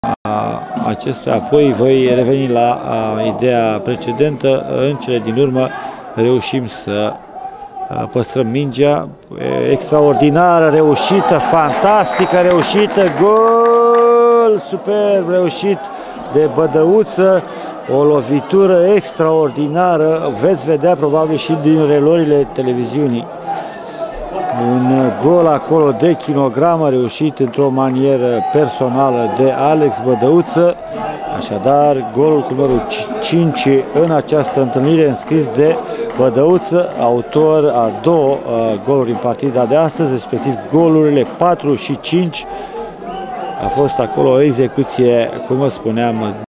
acestuia. Apoi voi reveni la ideea precedentă. În cele din urmă reușim să păstrăm mingea. Extraordinară reușită, fantastică reușită, gol superb reușit de Bădăuță, o lovitură extraordinară, veți vedea probabil și din reluările televiziunii. Un gol acolo de kilogramă reușit într-o manieră personală de Alex Bădăuță. Așadar, golul cu numărul 5 în această întâlnire, înscris de Bădăuță, autor a două goluri în partida de astăzi, respectiv golurile 4 și 5. A fost acolo o execuție, cum vă spuneam,